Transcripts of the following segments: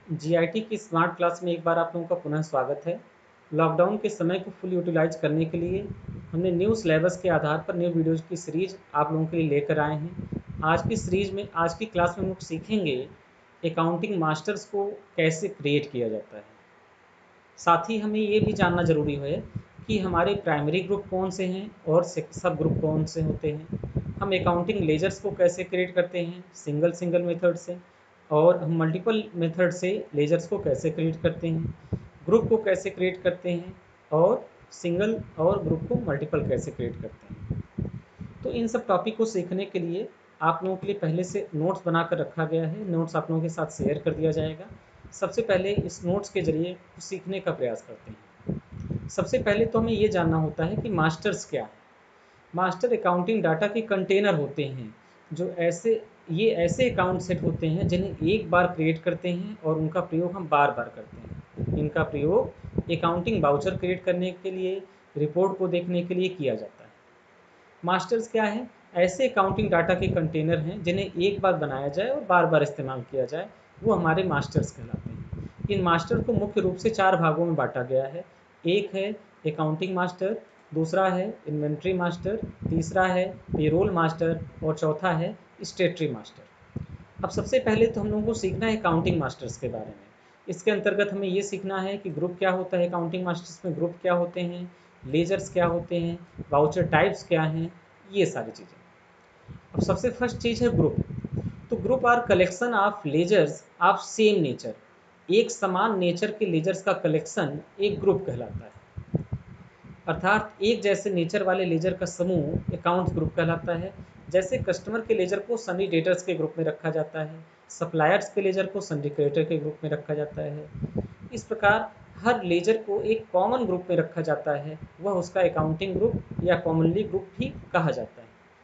GIT की smart class में एक बार आप लोगों का पुनः स्वागत है। लॉकडाउन के समय को फुल यूटिलाइज करने के लिए हमने न्यू सिलेबस के आधार पर न्यू वीडियोज़ की सीरीज आप लोगों के लिए लेकर आए हैं। आज की क्लास में हम लोग सीखेंगे अकाउंटिंग मास्टर्स को कैसे क्रिएट किया जाता है। साथ ही हमें ये भी जानना ज़रूरी है कि हमारे प्राइमरी ग्रुप कौन से हैं और सब ग्रुप कौन से होते हैं। हम अकाउंटिंग लेजर्स को कैसे क्रिएट करते हैं सिंगल मेथड से, और हम मल्टीपल मेथड से लेजर्स को कैसे क्रिएट करते हैं, ग्रुप को कैसे क्रिएट करते हैं, और सिंगल और ग्रुप को मल्टीपल कैसे क्रिएट करते हैं। तो इन सब टॉपिक को सीखने के लिए आप लोगों के लिए पहले से नोट्स बना कर रखा गया है। नोट्स आप लोगों के साथ शेयर कर दिया जाएगा। सबसे पहले इस नोट्स के ज़रिए सीखने का प्रयास करते हैं। सबसे पहले तो हमें ये जानना होता है कि मास्टर्स क्या है। मास्टर अकाउंटिंग डाटा के कंटेनर होते हैं, जो ऐसे अकाउंट सेट होते हैं जिन्हें एक बार क्रिएट करते हैं और उनका प्रयोग हम बार बार करते हैं। इनका प्रयोग अकाउंटिंग वाउचर क्रिएट करने के लिए, रिपोर्ट को देखने के लिए किया जाता है। मास्टर्स क्या है? ऐसे अकाउंटिंग डाटा के कंटेनर हैं जिन्हें एक बार बनाया जाए और बार बार इस्तेमाल किया जाए, वो हमारे मास्टर्स कहलाते हैं। इन मास्टर को मुख्य रूप से 4 भागों में बांटा गया है। एक है अकाउंटिंग मास्टर, दूसरा है इन्वेंट्री मास्टर, तीसरा है पेरोल मास्टर और चौथा है स्टेटरी मास्टर। अब सबसे पहले तो हम लोगों को सीखना है अकाउंटिंग मास्टर्स के बारे में। इसके अंतर्गत हमें ये सीखना है कि ग्रुप क्या होता है, अकाउंटिंग मास्टर्स में ग्रुप क्या होते हैं, लेजर्स क्या होते हैं, वाउचर टाइप्स क्या हैं, ये सारी चीज़ें। अब सबसे फर्स्ट चीज़ है ग्रुप। तो group are collection of ledgers of same nature. एक समान नेचर के लेजर्स का कलेक्शन एक ग्रुप कहलाता है। अर्थात एक जैसे नेचर वाले लेजर का समूह अकाउंट्स ग्रुप कहलाता है। जैसे कस्टमर के लेजर को सन्डी डेटर्स के ग्रुप में रखा जाता है, सप्लायर्स के लेजर को सन्डी क्रेडिटर के ग्रुप में रखा जाता है। इस प्रकार हर लेजर को एक कॉमन ग्रुप में रखा जाता है, वह उसका अकाउंटिंग ग्रुप या कॉमनली ग्रुप भी कहा जाता है।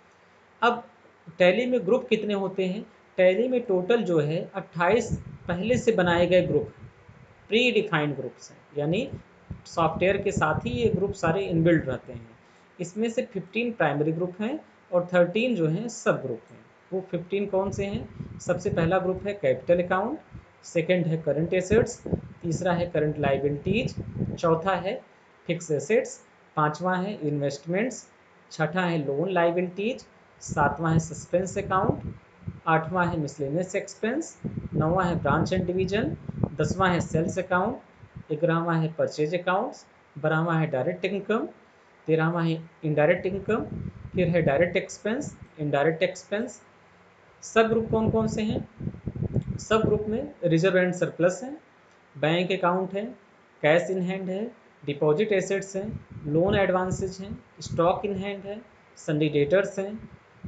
अब टैली में ग्रुप कितने होते हैं? टैली में टोटल जो है 28 पहले से बनाए गए ग्रुप, प्री डिफाइंड ग्रुप्स हैं, यानी सॉफ्टवेयर के साथ ही ये ग्रुप सारे इनबिल्ट रहते हैं। इसमें से 15 प्राइमरी ग्रुप हैं और 13 जो हैं सब ग्रुप हैं। वो 15 कौन से हैं? सबसे पहला ग्रुप है कैपिटल अकाउंट, सेकंड है करंट एसेट्स, तीसरा है करंट लाइबिलिटीज, चौथा है फिक्स एसेट्स, पांचवा है इन्वेस्टमेंट्स, छठा है लोन लाइबिलिटीज, सातवां है सस्पेंस अकाउंट, आठवां है मिसलेनियस एक्सपेंस, नौवां है ब्रांच एंड डिवीजन, दसवां है सेल्स अकाउंट, ग्यारहवां है परचेज अकाउंट्स, बारहवां है डायरेक्ट इनकम, तेरहवां है इनडायरेक्ट इनकम, फिर है डायरेक्ट एक्सपेंस, इनडायरेक्ट एक्सपेंस। सब ग्रुप कौन कौन से हैं? सब ग्रुप में रिजर्व एंड सरप्लस है, बैंक अकाउंट है, कैश इन हैंड है, डिपॉजिट एसेट्स हैं, लोन एडवांसेज हैं, स्टॉक इन हैंड है, सन्डी डेटर्स हैं,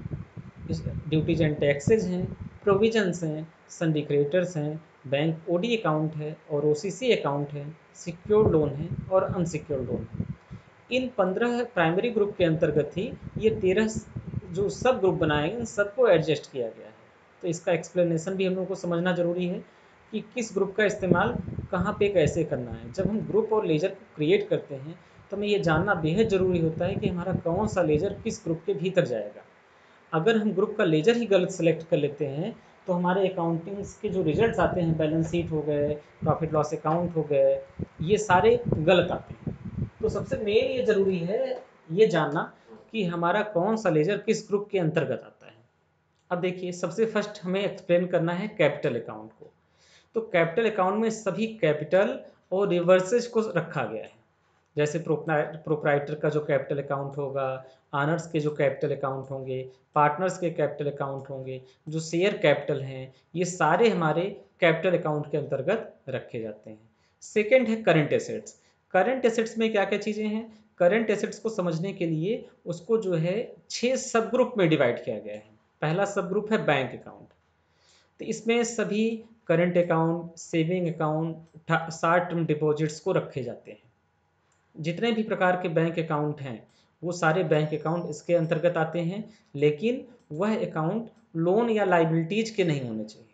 ड्यूटीज एंड टैक्सेज हैं, प्रोविजंस हैं, सन्डी क्रेडिटर्स हैं, बैंक ओडी अकाउंट है और ओसीसी अकाउंट है, सिक्योर्ड लोन है और अनसिक्योर्ड लोन है। इन 15 प्राइमरी ग्रुप के अंतर्गत ही ये 13 जो सब ग्रुप बनाए गए, इन सबको एडजस्ट किया गया है। तो इसका एक्सप्लेनेशन भी हम लोग को समझना जरूरी है कि किस ग्रुप का इस्तेमाल कहाँ पे कैसे करना है। जब हम ग्रुप और लेजर को क्रिएट करते हैं तो हमें ये जानना बेहद ज़रूरी होता है कि हमारा कौन सा लेजर किस ग्रुप के भीतर जाएगा। अगर हम ग्रुप का लेजर ही गलत सेलेक्ट कर लेते हैं तो हमारे अकाउंटिंग्स के जो रिजल्ट्स आते हैं, बैलेंस शीट हो गए, प्रॉफिट लॉस अकाउंट हो गए, ये सारे गलत आते हैं। तो सबसे मेन ये ज़रूरी है ये जानना कि हमारा कौन सा लेजर किस ग्रुप के अंतर्गत आता है। अब देखिए, सबसे फर्स्ट हमें एक्सप्लेन करना है कैपिटल अकाउंट को। तो कैपिटल अकाउंट में सभी कैपिटल और रिवर्सेज को रखा गया है। जैसे प्रोप्राइटर का जो कैपिटल अकाउंट होगा, ऑनर्स के जो कैपिटल अकाउंट होंगे, पार्टनर्स के कैपिटल अकाउंट होंगे, जो शेयर कैपिटल हैं, ये सारे हमारे कैपिटल अकाउंट के अंतर्गत रखे जाते हैं। सेकेंड है करंट एसेट्स। करंट एसेट्स में क्या क्या चीज़ें हैं? करंट एसेट्स को समझने के लिए उसको जो है 6 सब ग्रुप में डिवाइड किया गया है। पहला सब ग्रुप है बैंक अकाउंट। तो इसमें सभी current account, saving account, short term deposits को रखे जाते हैं। जितने भी प्रकार के बैंक अकाउंट हैं वो सारे बैंक अकाउंट इसके अंतर्गत आते हैं, लेकिन वह अकाउंट लोन या लाइबिलिटीज के नहीं होने चाहिए।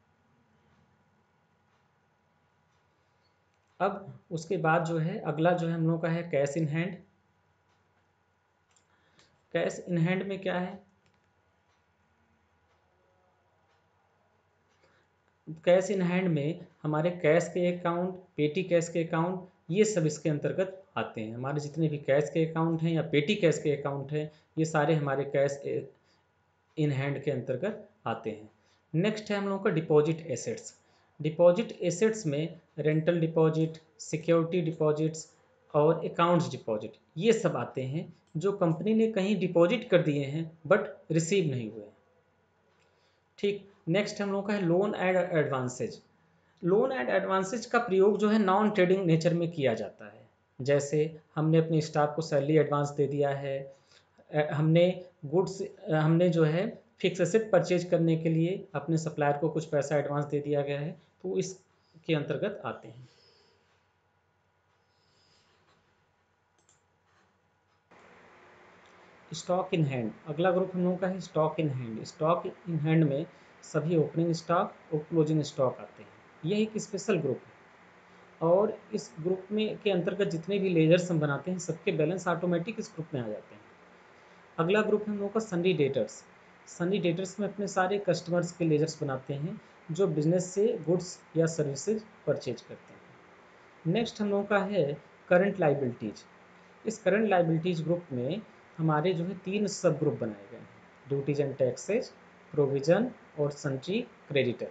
अब उसके बाद जो है अगला जो है हम लोग का है cash in hand. Cash in hand में क्या है? कैश इन हैंड में हमारे कैश के अकाउंट, पेटी कैश के अकाउंट, ये सब इसके अंतर्गत आते हैं। हमारे जितने भी कैश के अकाउंट हैं या पेटी कैश के अकाउंट हैं, ये सारे हमारे कैश इन हैंड के अंतर्गत आते हैं। नेक्स्ट है हम लोगों का डिपॉजिट एसेट्स। डिपॉजिट एसेट्स में रेंटल डिपॉजिट, सिक्योरिटी डिपॉजिट्स और अकाउंट्स डिपॉजिट, ये सब आते हैं जो कंपनी ने कहीं डिपॉजिट कर दिए हैं बट रिसीव नहीं हुए। ठीक, नेक्स्ट हम लोग का है loan and advances. Loan and advances का प्रयोग जो है नॉन ट्रेडिंग नेचर में किया जाता है। जैसे हमने अपने स्टाफ को सैलरी एडवांस दे दिया है, हमने गुड्स, हमने जो है फिक्स एसेट परचेज करने के लिए अपने सप्लायर को कुछ पैसा एडवांस दे दिया गया है, तो इसके अंतर्गत आते हैं। स्टॉक इन हैंड, अगला ग्रुप हम लोगों का है stock in hand. Stock in hand में सभी ओपनिंग स्टॉक और क्लोजिंग स्टॉक आते हैं। यह एक स्पेशल ग्रुप है और इस ग्रुप में के अंतर्गत जितने भी लेजर्स हम बनाते हैं सबके बैलेंस ऑटोमेटिक इस ग्रुप में आ जाते हैं। अगला ग्रुप है हम लोगों का सन्नी डेटर्स। सन्नी डेटर्स में अपने सारे कस्टमर्स के लेजर्स बनाते हैं जो बिजनेस से गुड्स या सर्विसेज परचेज करते हैं। नेक्स्ट हम लोगों का है करंट लाइबिलिटीज। इस करंट लाइबिलिटीज ग्रुप में हमारे जो है 3 सब ग्रुप बनाए गए हैं, ड्यूटीज एंड टैक्सेज, प्रोविजन और सन्ट्री क्रेडिटर।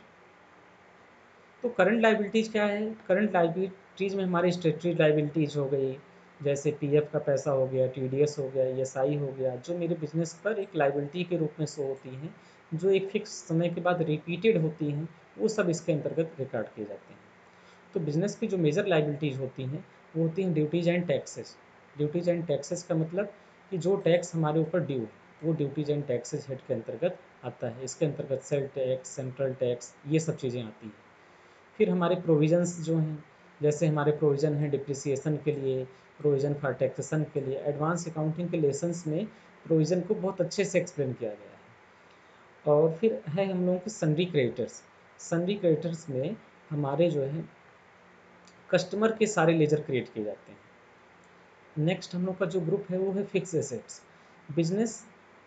तो करंट लाइबिलिटीज क्या है? करंट लाइबिलिटीज में हमारी स्टेटरी लाइबिलिटीज हो गई, जैसे पीएफ का पैसा हो गया, टीडीएस हो गया, ईएसआई हो गया, जो मेरे बिजनेस पर एक लाइबिलिटी के रूप में शो होती हैं, जो एक फिक्स समय के बाद रिपीटेड होती हैं, वो सब इसके अंतर्गत रिकॉर्ड किए जाते हैं। तो बिजनेस की जो मेजर लाइबिलिटीज होती हैं वो होती हैं duties and taxes. Duties and taxes का मतलब कि जो टैक्स हमारे ऊपर ड्यू है वो ड्यूटीज एंड टैक्सेस हेड के अंतर्गत आता है। इसके अंतर्गत सेल टैक्स, सेंट्रल टैक्स, ये सब चीज़ें आती हैं। फिर हमारे प्रोविजंस जो हैं, जैसे हमारे प्रोविज़न हैं डिप्रिसिएशन के लिए, प्रोविज़न फॉर टैक्सेशन के लिए। एडवांस अकाउंटिंग के लेसन्स में प्रोविज़न को बहुत अच्छे से एक्सप्लेन किया गया है। और फिर है हम लोगों के सन्ड्री क्रेडिटर्स। सन्ड्री क्रेडिटर्स में हमारे जो है कस्टमर के सारे लेजर क्रिएट किए जाते हैं। नेक्स्ट हम लोग का जो ग्रुप है वो है फिक्स एसेट्स। बिजनेस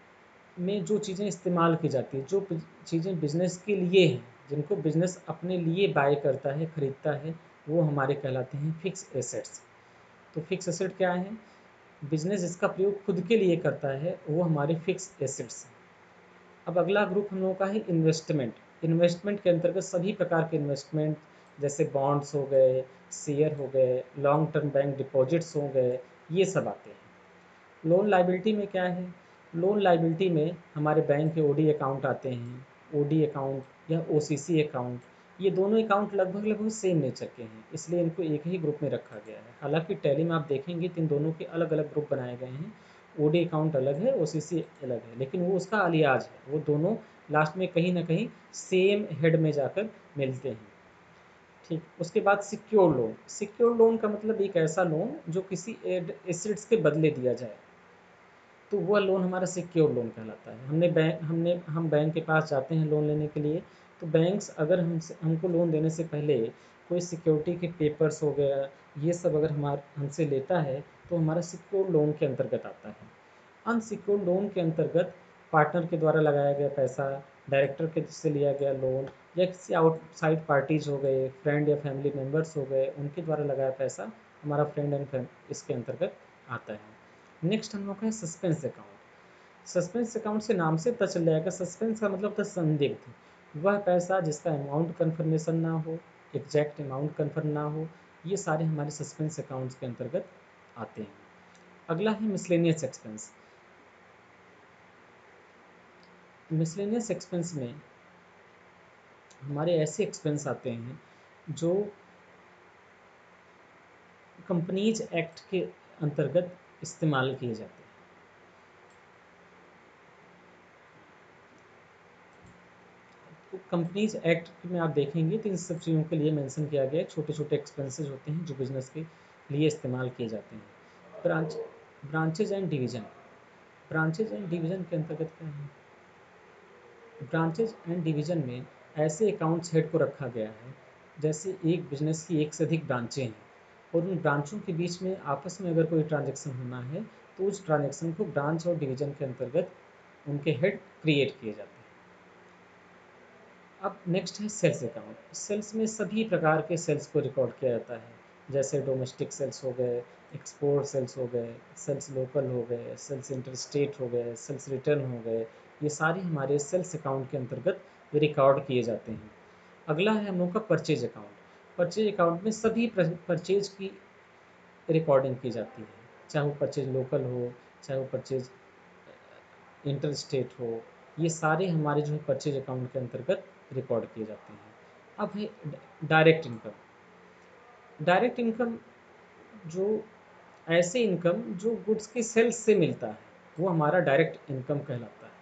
में जो चीज़ें इस्तेमाल की जाती हैं, जो चीज़ें बिजनेस के लिए हैं, जिनको बिजनेस अपने लिए बाय करता है, खरीदता है, वो हमारे कहलाते हैं फिक्स एसेट्स। तो फिक्स एसेट क्या है? बिजनेस जिसका प्रयोग खुद के लिए करता है वो हमारे फिक्स एसेट्स हैं। अब अगला ग्रुप हम लोगों का है इन्वेस्टमेंट। इन्वेस्टमेंट के अंतर्गत सभी प्रकार के इन्वेस्टमेंट, जैसे बॉन्ड्स हो गए, शेयर हो गए, लॉन्ग टर्म बैंक डिपॉजिट्स हो गए, ये सब आते हैं। लोन लाइबिलिटी में क्या है? लोन लाइबिलिटी में हमारे बैंक के ओडी अकाउंट आते हैं। ओडी अकाउंट या ओसीसी अकाउंट, ये दोनों अकाउंट लगभग लगभग सेम नेचर के हैं, इसलिए इनको एक ही ग्रुप में रखा गया है। हालांकि टैली में आप देखेंगे तो इन दोनों के अलग अलग ग्रुप बनाए गए हैं। ओडी अकाउंट अलग है, ओसीसी अलग है, लेकिन वो उसका अलियाज है, वो दोनों लास्ट में कहीं ना कहीं सेम हेड में जाकर मिलते हैं। ठीक, उसके बाद सिक्योर लोन। सिक्योर लोन का मतलब एक ऐसा लोन जो किसी एसेट्स के बदले दिया जाए, तो वह लोन हमारा सिक्योर लोन कहलाता है। हम बैंक के पास जाते हैं लोन लेने के लिए, तो बैंक्स अगर हमको लोन देने से पहले कोई सिक्योरिटी के पेपर्स हो गया, ये सब अगर हमसे लेता है तो हमारा सिक्योर लोन के अंतर्गत आता है। अनसिक्योर्ड लोन के अंतर्गत पार्टनर के द्वारा लगाया गया पैसा, डायरेक्टर के से लिया गया लोन, या किसी आउटसाइड पार्टीज हो गए, फ्रेंड या फैमिली मेम्बर्स हो गए, उनके द्वारा लगाया पैसा हमारा फ्रेंड एंड इसके अंतर्गत आता है। नेक्स्ट हम लोग का है सस्पेंस अकाउंट। सस्पेंस अकाउंट से नाम से पता चल जाएगा, सस्पेंस का मतलब था संदिग्ध। वह पैसा जिसका अमाउंट कन्फर्मेशन ना हो, एग्जैक्ट अमाउंट कन्फर्म ना हो, ये सारे हमारे सस्पेंस अकाउंट्स के अंतर्गत आते हैं। अगला है मिसलेनियस एक्सपेंस। मिसलेनियस एक्सपेंस में हमारे ऐसे एक्सपेंस आते हैं जो कंपनीज एक्ट के अंतर्गत इस्तेमाल किए जाते हैं। तो कंपनीज एक्ट में आप देखेंगे तो इन सब चीज़ों के लिए मेंशन किया गया है, छोटे छोटे एक्सपेंसेस होते हैं जो बिजनेस के लिए इस्तेमाल किए जाते हैं। Branches and division. Branches and division के अंतर्गत क्या है? ब्रांचेज एंड डिवीज़न में ऐसे अकाउंट्स हेड को रखा गया है जैसे एक बिजनेस की एक से अधिक ब्रांचें हैं और उन ब्रांचों के बीच में आपस में अगर कोई ट्रांजैक्शन होना है तो उस ट्रांजैक्शन को ब्रांच और डिवीज़न के अंतर्गत उनके हेड क्रिएट किए जाते हैं। अब नेक्स्ट है सेल्स अकाउंट। सेल्स में सभी प्रकार के सेल्स को रिकॉर्ड किया जाता है, जैसे डोमेस्टिक सेल्स हो गए, एक्सपोर्ट सेल्स हो गए, सेल्स लोकल हो गए, सेल्स इंटर स्टेट हो गए, सेल्स रिटर्न हो गए। ये सारे हमारे सेल्स अकाउंट के अंतर्गत रिकॉर्ड किए जाते हैं। अगला है हम लोग का परचेज अकाउंट। परचेज अकाउंट में सभी परचेज की रिकॉर्डिंग की जाती है, चाहे वो परचेज लोकल हो, चाहे वो परचेज इंटर स्टेट हो। ये सारे हमारे जो है परचेज अकाउंट के अंतर्गत रिकॉर्ड किए जाते हैं। अब है डायरेक्ट इनकम। डायरेक्ट इनकम जो ऐसे इनकम जो गुड्स की सेल्स से मिलता है, वो हमारा डायरेक्ट इनकम कहलाता है।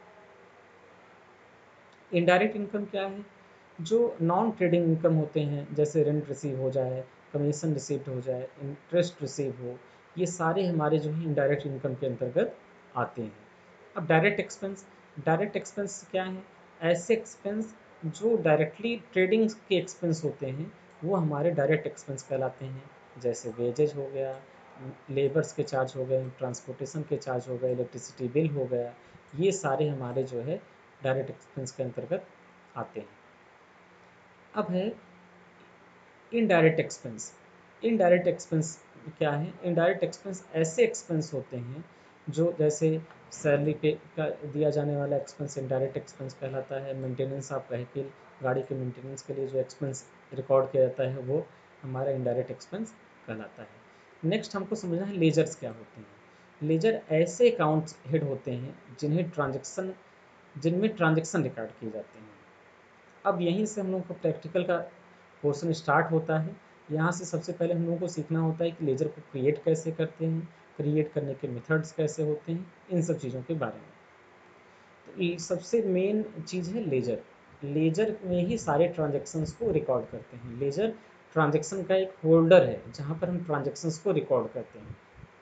इनडायरेक्ट इनकम क्या है? जो नॉन ट्रेडिंग इनकम होते हैं, जैसे रेंट रिसीव हो जाए, कमीशन रिसीव्ड हो जाए, इंटरेस्ट रिसीव हो, ये सारे हमारे जो है इनडायरेक्ट इनकम के अंतर्गत आते हैं। अब डायरेक्ट एक्सपेंस। डायरेक्ट एक्सपेंस क्या है? ऐसे एक्सपेंस जो डायरेक्टली ट्रेडिंग के एक्सपेंस होते हैं, वो हमारे डायरेक्ट एक्सपेंस कहलाते हैं। जैसे वेजेज हो गया, लेबर्स के चार्ज हो गए, ट्रांसपोर्टेशन के चार्ज हो गए, इलेक्ट्रिसिटी बिल हो गया, ये सारे हमारे जो है डायरेक्ट एक्सपेंस के अंतर्गत आते हैं। अब है इनडायरेक्ट एक्सपेंस। इनडायरेक्ट एक्सपेंस क्या है? इनडायरेक्ट एक्सपेंस ऐसे एक्सपेंस होते हैं जो, जैसे सैलरी पे का दिया जाने वाला एक्सपेंस इनडायरेक्ट एक्सपेंस कहलाता है। मेंटेनेंस ऑफ व्हीकल, गाड़ी के मेंटेनेंस के लिए जो एक्सपेंस रिकॉर्ड किया जाता है, वो हमारा इनडायरेक्ट एक्सपेंस कहलाता है। नेक्स्ट हमको समझना है लेजर्स क्या होते हैं। लेजर ऐसे अकाउंट्स हेड होते हैं जिनमें ट्रांजेक्शन रिकॉर्ड किए जाते हैं। अब यहीं से हम लोग को प्रैक्टिकल का पोर्शन स्टार्ट होता है। यहाँ से सबसे पहले हम लोगों को सीखना होता है कि लेजर को क्रिएट कैसे करते हैं, क्रिएट करने के मेथड्स कैसे होते हैं, इन सब चीज़ों के बारे में। तो ये सबसे मेन चीज़ है लेजर। लेजर में ही सारे ट्रांजेक्शन्स को रिकॉर्ड करते हैं। लेजर ट्रांजेक्शन का एक होल्डर है जहाँ पर हम ट्रांजेक्शन्स को रिकॉर्ड करते हैं।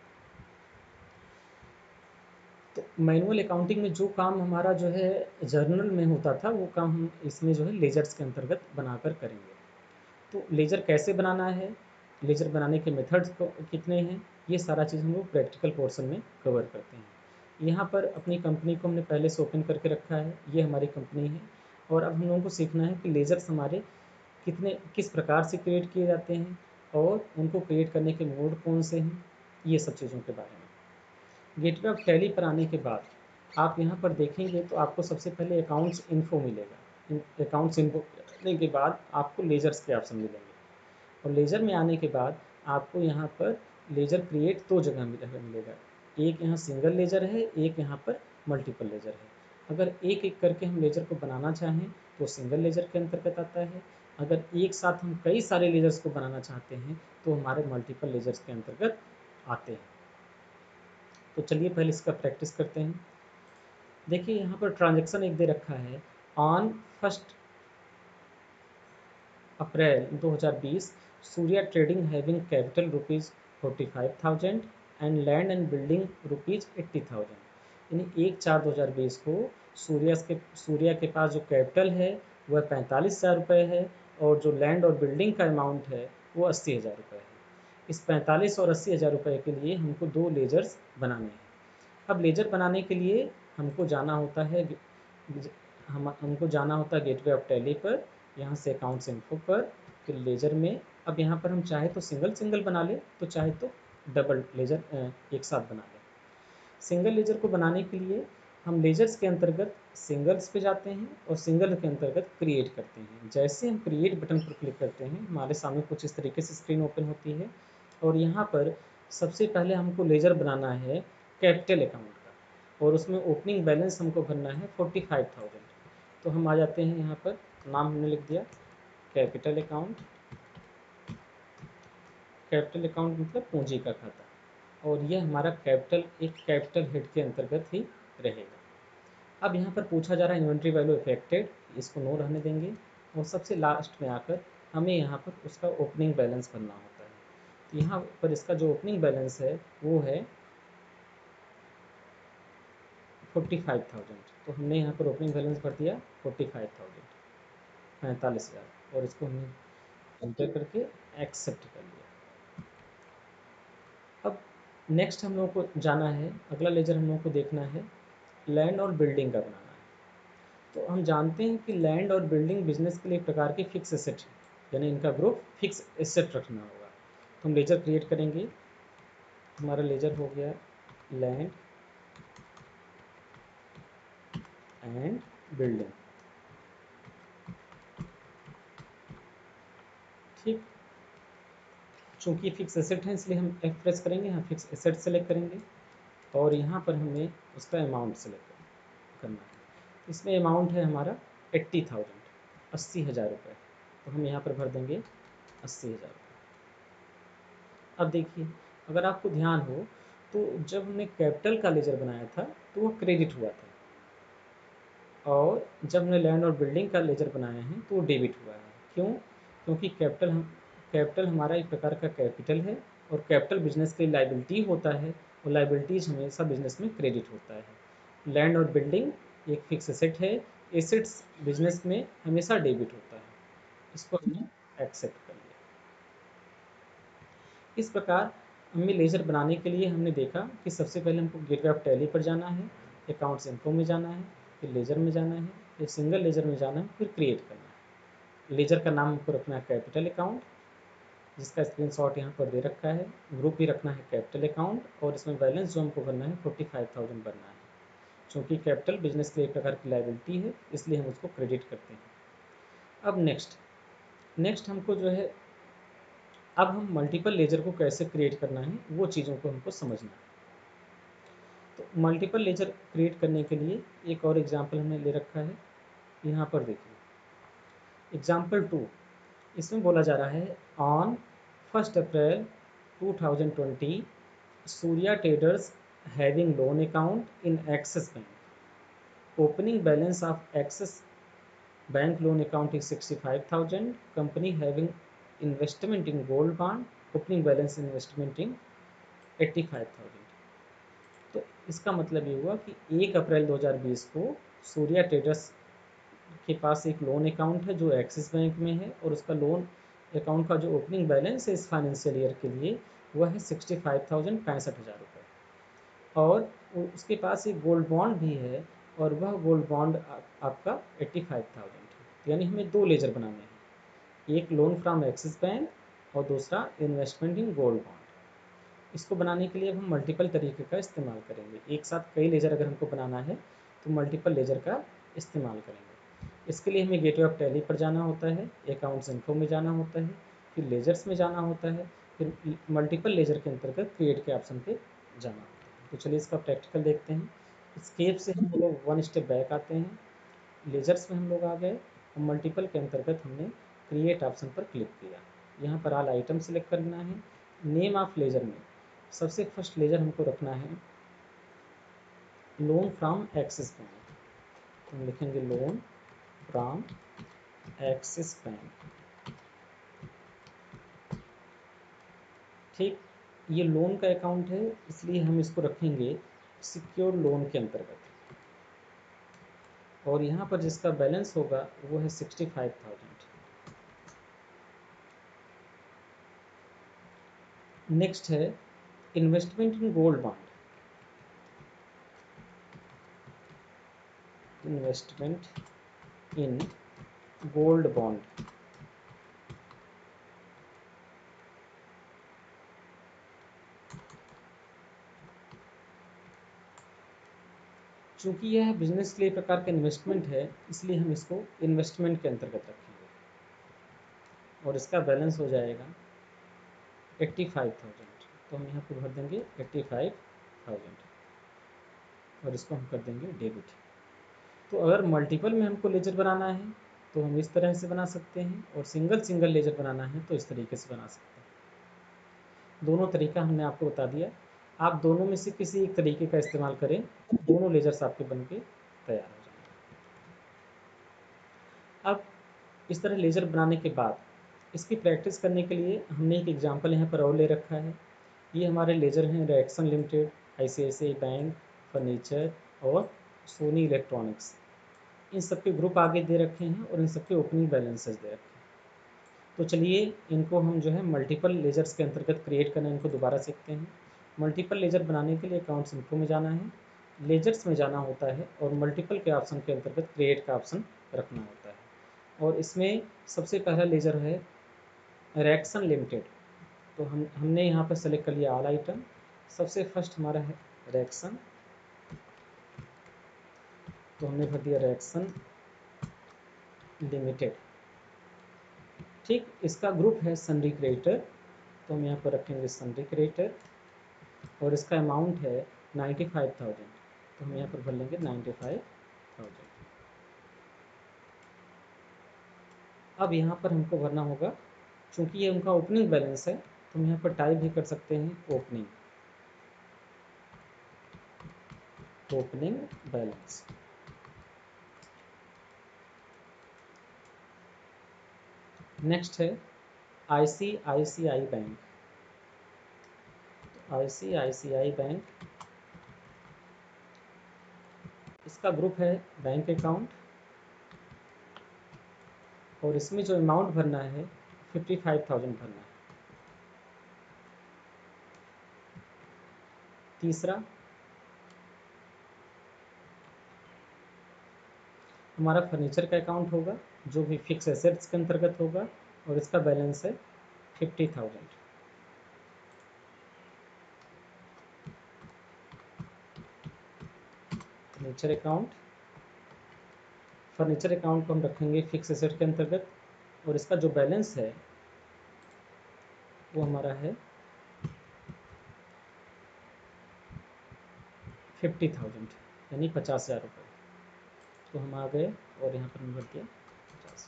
तो मैनुअल अकाउंटिंग में जो काम हमारा जो है जर्नल में होता था, वो काम हम इसमें जो है लेजर्स के अंतर्गत बनाकर करेंगे। तो लेजर कैसे बनाना है, लेजर बनाने के मेथड्स कितने हैं, ये सारा चीज़ हम लोग प्रैक्टिकल पोर्शन में कवर करते हैं। यहाँ पर अपनी कंपनी को हमने पहले से ओपन करके रखा है, ये हमारी कंपनी है। और अब हम लोगों को सीखना है कि लेजर्स हमारे किस प्रकार से क्रिएट किए जाते हैं और उनको क्रिएट करने के मोड कौन से हैं, ये सब चीज़ों के बारे में। गेटवे ऑफ टैली पर आने के बाद आप यहाँ पर देखेंगे तो आपको सबसे पहले अकाउंट्स इन्फो मिलेगा। अकाउंट्स इन्फो करने के बाद आपको लेजर्स के ऑप्शन मिलेंगे, और लेजर में आने के बाद आपको यहाँ पर लेजर क्रिएट दो जगह मिलेगा। एक यहाँ सिंगल लेजर है, एक यहाँ पर मल्टीपल लेजर है। अगर एक एक करके हम लेजर को बनाना चाहें तो सिंगल लेजर के अंतर्गत आता है। अगर एक साथ हम कई सारे लेजर्स को बनाना चाहते हैं तो हमारे मल्टीपल लेजर्स के अंतर्गत आते हैं। तो चलिए पहले इसका प्रैक्टिस करते हैं। देखिए यहाँ पर ट्रांजैक्शन एक दे रखा है, on 1 April 2020 Surya trading having capital ₹45,000 and land and building ₹80,000। यानी 1/4/2020 को सूर्या के पास जो कैपिटल है वह 45,000 रुपये है, और जो लैंड और बिल्डिंग का अमाउंट है वो 80,000 रुपये है। इस 45 और 80,000 रुपये के लिए हमको दो लेजर्स बनाने हैं। अब लेजर बनाने के लिए हमको जाना होता है हमको जाना होता है गेटवे ऑफ टैली पर, यहाँ से अकाउंट्स इन्फो पर, फिर लेजर में। अब यहाँ पर हम चाहे तो सिंगल सिंगल बना ले, तो चाहे तो डबल लेजर एक साथ बना लें। सिंगल लेजर को बनाने के लिए हम लेजर्स के अंतर्गत सिंगल्स पे जाते हैं और सिंगल के अंतर्गत क्रिएट करते हैं। जैसे हम क्रिएट बटन पर क्लिक करते हैं, हमारे सामने कुछ इस तरीके से स्क्रीन ओपन होती है, और यहाँ पर सबसे पहले हमको लेजर बनाना है कैपिटल अकाउंट का, और उसमें ओपनिंग बैलेंस हमको भरना है 45,000। तो हम आ जाते हैं यहाँ पर, नाम हमने लिख दिया कैपिटल अकाउंट। कैपिटल अकाउंट मतलब पूंजी का खाता, और यह हमारा एक कैपिटल हेड के अंतर्गत ही रहेगा। अब यहाँ पर पूछा जा रहा है इन्वेंट्री वैल्यू इफेक्टेड, इसको नो रहने देंगे, और सबसे लास्ट में आकर हमें यहाँ पर उसका ओपनिंग बैलेंस भरना होता है। तो यहाँ पर इसका जो ओपनिंग बैलेंस है वो है 45,000। तो हमने यहाँ पर ओपनिंग बैलेंस भर दिया 45,000, 45,000, और इसको हमने एंटर करके एक्सेप्ट कर लिया। अब नेक्स्ट हम लोग को जाना है, अगला लेजर हम लोग को देखना है लैंड और बिल्डिंग का बनाना है। तो हम जानते हैं कि लैंड और बिल्डिंग बिजनेस के लिए एक प्रकार की फिक्स एसेट है, यानी इनका ग्रुप फिक्स एसेट रखना होगा। तो हम लेजर क्रिएट करेंगे। हमारा लेजर हो गया लैंड एंड बिल्डिंग। ठीक, चूंकि फिक्स एसेट है इसलिए हम F प्रेस करेंगे, यहाँ फिक्स एसेट सेलेक्ट करेंगे और यहाँ पर हमें उसका अमाउंट सेलेक्ट करना है। इसमें अमाउंट है हमारा 80,000, 80,000 रुपये। तो हम यहाँ पर भर देंगे 80,000 रुपये। अब देखिए, अगर आपको ध्यान हो तो जब हमने कैपिटल का लेजर बनाया था तो वो क्रेडिट हुआ था, और जब हमने लैंड और बिल्डिंग का लेजर बनाया है तो वो डेबिट हुआ है। क्यों? क्योंकि कैपिटल हमारा एक प्रकार का कैपिटल है, और कैपिटल बिजनेस के लाइबिलिटी होता है, और लाइबिलिटीज हमेशा बिजनेस में क्रेडिट होता है। लैंड और बिल्डिंग एक फिक्स एसेट है, एसेट्स बिजनेस में हमेशा डेबिट होता है। इसको हमने एक्सेप्ट कर लिया। इस प्रकार हमें लेजर बनाने के लिए हमने देखा कि सबसे पहले हमको गेटवे ऑफ टैली पर जाना है, अकाउंट्स इन्फो में जाना है, फिर लेजर में जाना है, फिर सिंगल लेजर में जाना है, फिर क्रिएट करना है। लेजर का नाम हमको रखना है कैपिटल अकाउंट, जिसका स्क्रीनशॉट यहाँ पर दे रखा है। ग्रुप भी रखना है कैपिटल अकाउंट, और इसमें बैलेंस जो हमको भरना है 45,000 भरना है। चूँकि कैपिटल बिजनेस के लिए एक प्रकार की लाइबिलिटी है इसलिए हम उसको क्रेडिट करते हैं। अब नेक्स्ट हमको जो है, अब हम मल्टीपल लेजर को कैसे क्रिएट करना है वो चीज़ों को हमको समझना है। तो मल्टीपल लेजर क्रिएट करने के लिए एक और एग्जांपल हमने ले रखा है, यहाँ पर देखिए एग्जांपल 2। इसमें बोला जा रहा है on 1 April 2020 Surya traders having loan account in Axis bank, opening balance of Axis bank loan account is 65,000, company having investment in gold bond, opening balance investment in 85,000। तो इसका मतलब ये हुआ कि 1 अप्रैल 2020 को सूर्या ट्रेडर्स के पास एक लोन अकाउंट है जो एक्सिस बैंक में है, और उसका लोन अकाउंट का जो ओपनिंग बैलेंस है इस फाइनेंशियल ईयर के लिए वह है 65,000, 65,000 रुपये। और उसके पास एक गोल्ड बॉन्ड भी है, और वह गोल्ड बॉन्ड आपका 85,000 है। यानी हमें दो लेजर बनाने हैं, एक लोन फ्रॉम एक्सिस बैंक और दूसरा इन्वेस्टमेंट इन गोल्ड बॉन्ड। इसको बनाने के लिए अब हम मल्टीपल तरीके का इस्तेमाल करेंगे। एक साथ कई लेजर अगर हमको बनाना है तो मल्टीपल लेजर का इस्तेमाल करेंगे। इसके लिए हमें गेटवे ऑफ टैली पर जाना होता है, अकाउंट्स इन्फो में जाना होता है, फिर लेजर्स में जाना होता है, फिर मल्टीपल लेजर के अंतर्गत क्रिएट के ऑप्शन पे जाना होता है। तो चलिए इसका प्रैक्टिकल देखते हैं। स्केप से हम लोग 1 स्टेप बैक आते हैं, लेजर्स में हम लोग आ गए, और मल्टीपल के अंतर्गत हमने क्रिएट ऑप्शन पर क्लिक किया। यहाँ पर ऑल आइटम सेलेक्ट करना है। नेम ऑफ लेजर में सबसे फर्स्ट लेजर हमको रखना है लोन फ्रॉम एक्सिस बैंक। तो हम लिखेंगे लोन फ्रॉम एक्सिस बैंक। ठीक, ये लोन का अकाउंट है इसलिए हम इसको रखेंगे सिक्योर लोन के अंतर्गत, और यहाँ पर जिसका बैलेंस होगा वो है 65,000। नेक्स्ट है investment in gold bond, investment in gold bond. चूंकि यह बिजनेस के लिए प्रकार का इन्वेस्टमेंट है इसलिए हम इसको इन्वेस्टमेंट के अंतर्गत रखेंगे, और इसका बैलेंस हो जाएगा 85,000। तो हम यहाँ पर भर देंगे 85,000, और इसको हम कर देंगे डेबिट। तो अगर मल्टीपल में हमको लेजर बनाना है तो हम इस तरह से बना सकते हैं, और सिंगल सिंगल लेजर बनाना है तो इस तरीके से बना सकते हैं। दोनों तरीका हमने आपको बता दिया, आप दोनों में से किसी एक तरीके का इस्तेमाल करें, दोनों लेजर्स आपके बन के तैयार हो जाएंगे। अब इस तरह लेजर बनाने के बाद इसकी प्रैक्टिस करने के लिए हमने एक एग्जांपल यहाँ पर और ले रखा है। ये हमारे लेजर हैं Rexon limited, ICICI bank, furniture और सोनी इलेक्ट्रॉनिक्स। इन सब के ग्रुप आगे दे रखे हैं और इन सब के ओपनिंग बैलेंसेस दे रखे हैं। तो चलिए इनको हम जो है मल्टीपल लेजर्स के अंतर्गत क्रिएट करना इनको दोबारा सीखते हैं। मल्टीपल लेजर बनाने के लिए अकाउंट्स इन्फो में जाना है, लेजर्स में जाना होता है और मल्टीपल के ऑप्शन के अंतर्गत क्रिएट का ऑप्शन रखना होता है। और इसमें सबसे पहला लेजर है रेक्सन लिमिटेड। तो हमने यहाँ पर सेलेक्ट कर लिया ऑल आइटम। सबसे फर्स्ट हमारा है रेक्सन, तो हमने भर दिया रेक्सन लिमिटेड। ठीक, इसका ग्रुप है सन्ड्री क्रेडिटर, तो हम यहाँ पर रखेंगे सन्ड्री क्रेडिटर और इसका अमाउंट है 95,000, तो हम यहाँ पर भर लेंगे 95,000। अब यहाँ पर हमको भरना होगा, चूँकि ये उनका ओपनिंग बैलेंस है तो हम यहाँ पर टाइप भी कर सकते हैं ओपनिंग बैलेंस। नेक्स्ट है ICICI बैंक। ICICI बैंक, इसका ग्रुप है बैंक अकाउंट और इसमें जो अमाउंट भरना है 55,000 भरना है। तीसरा हमारा फर्नीचर का अकाउंट होगा जो भी फिक्स एसेट्स के अंतर्गत होगा और इसका बैलेंस है 50,000। फर्नीचर अकाउंट को हम रखेंगे फिक्स एसेट के अंतर्गत और इसका जो बैलेंस है वो हमारा है 50,000 यानी 50,000 रुपये। तो हम आ गए और यहाँ पर नंबर दिया 50।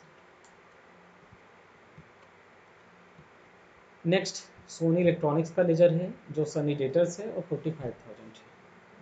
नेक्स्ट सोनी इलेक्ट्रॉनिक्स का लेजर है जो सनी डेटर्स है और 45,000 है।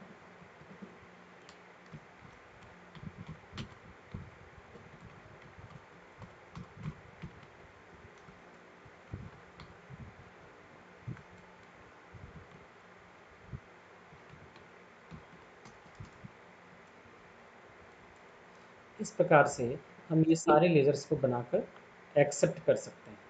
इस प्रकार से हम ये सारे लेजर्स को बनाकर एक्सेप्ट कर सकते हैं।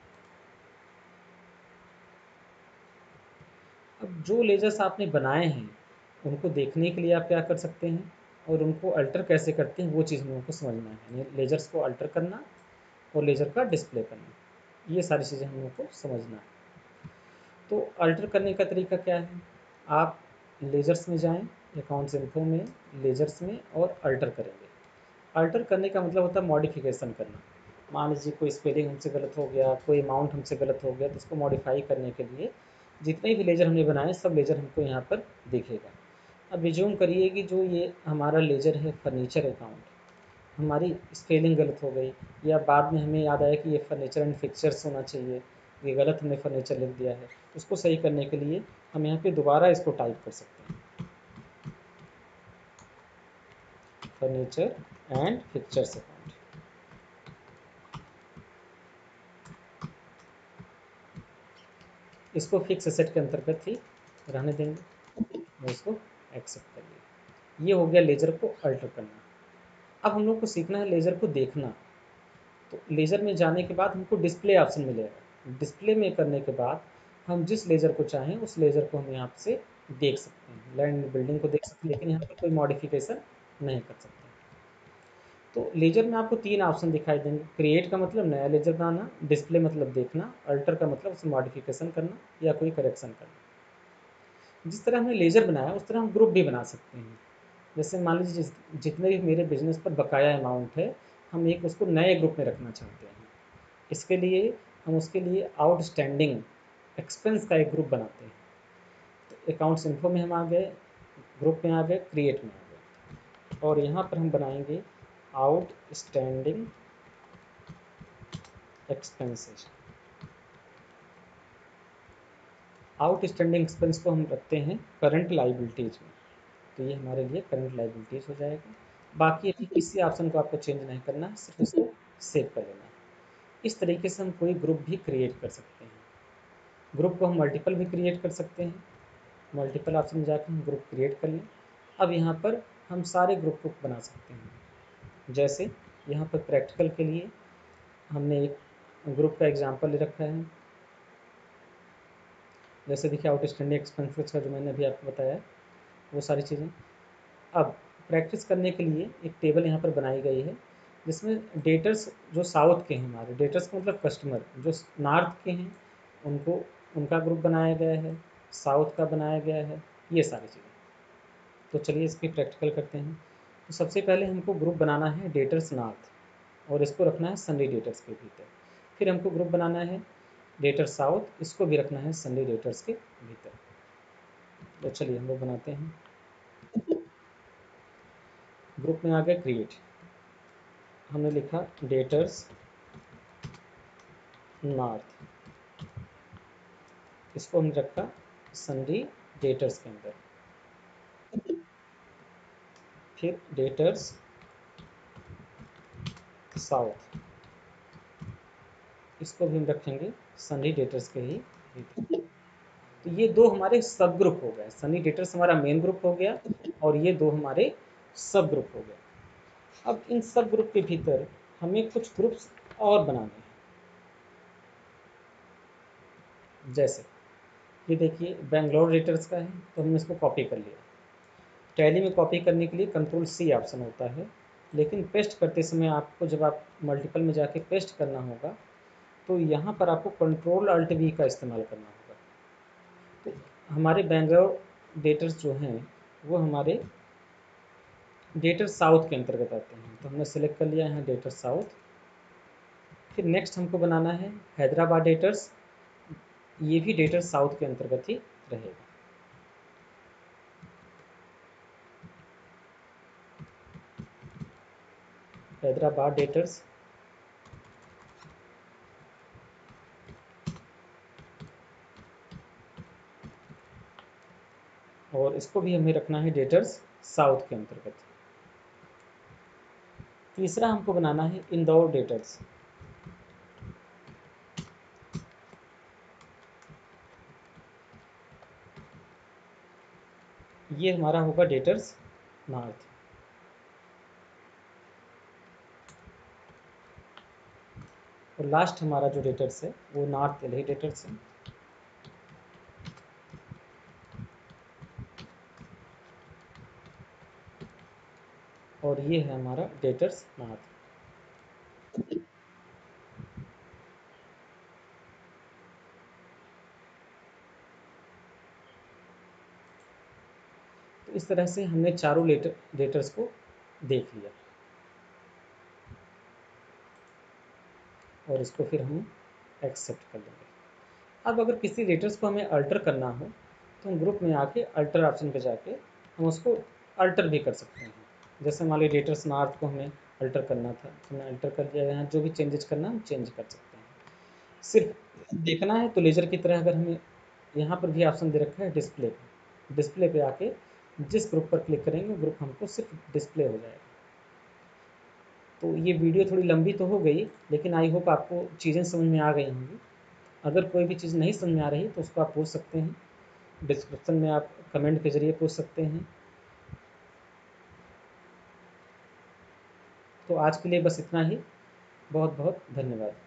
अब जो लेजर्स आपने बनाए हैं उनको देखने के लिए आप क्या कर सकते हैं और उनको अल्टर कैसे करते हैं वो चीज़ हम लोगों को समझना है। यानी लेजर्स को अल्टर करना और लेजर का डिस्प्ले करना, ये सारी चीज़ें हम लोगों को समझना है। तो अल्टर करने का तरीका क्या है, आप लेजर्स में जाएं, अकाउंट्स इन्फो में, लेजर्स में और अल्टर करेंगे। अल्टर करने का मतलब होता है मॉडिफिकेशन करना। मान लीजिए कोई स्पेलिंग हमसे गलत हो गया, कोई अमाउंट हमसे गलत हो गया, तो उसको मॉडिफाई करने के लिए जितने भी लेजर हमने बनाए सब लेजर हमको यहाँ पर दिखेगा। अब रिज्यूम करिए कि जो ये हमारा लेजर है फर्नीचर अकाउंट, हमारी स्पेलिंग गलत हो गई या बाद में हमें याद आया कि ये फर्नीचर एंड फिक्चर्स होना चाहिए, ये गलत हमने फर्नीचर लिख दिया है। उसको सही करने के लिए हम यहाँ पे दोबारा इसको टाइप कर सकते हैं, फर्नीचर एंड फिक्चर्स अकाउंट। इसको फिक्स एसेट के अंतर्गत ही रहने देंगे और इसको एक्सेप्ट करिए। ये हो गया लेजर को अल्टर करना। अब हम लोग को सीखना है लेजर को देखना। तो लेजर में जाने के बाद हमको डिस्प्ले ऑप्शन मिलेगा। डिस्प्ले में करने के बाद हम जिस लेजर को चाहें उस लेजर को हम यहाँ से देख सकते हैं। लैंड बिल्डिंग को देख सकते हैं लेकिन यहाँ पर कोई मॉडिफिकेशन नहीं कर सकते। तो लेजर में आपको 3 ऑप्शन दिखाई देंगे। क्रिएट का मतलब नया लेजर बनाना, डिस्प्ले मतलब देखना, अल्टर का मतलब उसमें मॉडिफिकेशन करना या कोई करेक्शन करना। जिस तरह हमने लेजर बनाया उस तरह हम ग्रुप भी बना सकते हैं। जैसे मान लीजिए जितने भी मेरे बिजनेस पर बकाया अमाउंट है, हम एक उसको नए ग्रुप में रखना चाहते हैं। इसके लिए हम उसके लिए आउटस्टैंडिंग एक्सपेंस का एक ग्रुप बनाते हैं। तो अकाउंट्स इन्फो में हम आ गए, ग्रुप में आ गए, क्रिएट में आ गए और यहाँ पर हम बनाएंगे आउटस्टैंडिंग एक्सपेंसेस। आउटस्टैंडिंग एक्सपेंस को हम रखते हैं करंट लाइबिलिटीज में, तो ये हमारे लिए करंट लाइबिलिटीज हो जाएगा। बाकी अभी किसी ऑप्शन को आपको चेंज नहीं करना है, सिर्फ इसको सेव कर लेना है। इस तरीके से हम कोई ग्रुप भी क्रिएट कर सकते हैं। ग्रुप को हम मल्टीपल भी क्रिएट कर सकते हैं। मल्टीपल ऑप्शन में जाकर हम ग्रुप क्रिएट कर लें। अब यहाँ पर हम सारे ग्रुप को बना सकते हैं। जैसे यहाँ पर प्रैक्टिकल के लिए हमने एक ग्रुप का एग्जांपल ले रखा है। जैसे देखिए आउटस्टैंडिंग एक्सपेंसेस का जो मैंने अभी आपको बताया वो सारी चीज़ें। अब प्रैक्टिस करने के लिए एक टेबल यहाँ पर बनाई गई है जिसमें डेटर्स जो साउथ के हैं, हमारे डेटर्स का मतलब कस्टमर जो नॉर्थ के हैं उनको उनका ग्रुप बनाया गया है, साउथ का बनाया गया है, ये सारी चीज़ें। तो चलिए इसकी प्रैक्टिकल करते हैं। तो सबसे पहले हमको ग्रुप बनाना है डेटर्स नॉर्थ और इसको रखना है संडे डेटर्स के भीतर। फिर हमको ग्रुप बनाना है डेटर साउथ, इसको भी रखना है संडे डेटर्स के भीतर। तो चलिए हम लोग बनाते हैं। ग्रुप में आ गया क्रिएट, हमने लिखा डेटर्स नॉर्थ, इसको हमने रखा संडे डेटर्स के अंदर। फिर डेटर्स साउथ, इसको भी हम रखेंगे संडे डेटर्स के ही भीतर। तो ये दो हमारे सब ग्रुप हो गए, सनी डेटर्स हमारा मेन ग्रुप हो गया और ये दो हमारे सब ग्रुप हो गए। अब इन सब ग्रुप के भीतर हमें कुछ ग्रुप्स और बनाने हैं। जैसे ये देखिए बेंगलोर डेटर्स का है, तो हमने इसको कॉपी कर लिया। टैली में कॉपी करने के लिए कंट्रोल सी ऑप्शन होता है, लेकिन पेस्ट करते समय आपको जब आप मल्टीपल में जाके पेस्ट करना होगा तो यहाँ पर आपको कंट्रोल अल्ट वी का इस्तेमाल करना होगा। तो हमारे बेंगलोर डेटर्स जो हैं वो हमारे डेटर साउथ के अंतर्गत आते हैं, तो हमने सेलेक्ट कर लिया है डेटर साउथ। फिर नेक्स्ट हमको बनाना है हैदराबाद डेटर्स, ये भी डेटर साउथ के अंतर्गत ही रहेगा। हैदराबाद डेटर्स, और इसको भी हमें रखना है डेटर्स साउथ के अंतर्गत। तीसरा हमको बनाना है इंदौर डेटर्स, ये हमारा होगा डेटर्स नॉर्थ। और लास्ट हमारा जो डेटर्स है वो नॉर्थ दिल्ली डेटर्स है। और ये है हमारा डेटर्स नॉर्थ। तो इस तरह से हमने चारों डेटर्स को देख लिया और इसको फिर हम एक्सेप्ट कर लेंगे। अब अगर किसी डेटर्स को हमें अल्टर करना हो तो हम ग्रुप में आके अल्टर ऑप्शन पे जाके हम उसको अल्टर भी कर सकते हैं। जैसे मान लीजिए डेटर्स नॉर्थ को हमें अल्टर करना था, हमने अल्टर कर दिया, यहाँ जो भी चेंजेस करना हम चेंज कर सकते हैं। सिर्फ देखना है तो लेजर की तरह अगर हमें यहाँ पर भी ऑप्शन दे रखा है डिस्प्ले पे, डिस्प्ले पे आके जिस ग्रुप पर क्लिक करेंगे ग्रुप हमको सिर्फ डिस्प्ले हो जाएगा। तो ये वीडियो थोड़ी लंबी तो हो गई, लेकिन आई होप आपको चीज़ें समझ में आ गई होंगी। अगर कोई भी चीज़ नहीं समझ में आ रही तो उसको आप पूछ सकते हैं, डिस्क्रिप्शन में आप कमेंट के ज़रिए पूछ सकते हैं। तो आज के लिए बस इतना ही, बहुत बहुत धन्यवाद।